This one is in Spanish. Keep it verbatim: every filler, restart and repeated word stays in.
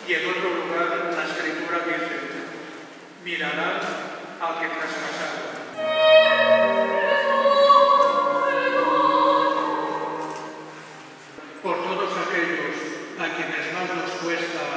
Y en otro lugar la Escritura dice: mirarán al que traspasaron. Por todos aquellos a quienes más nos cuesta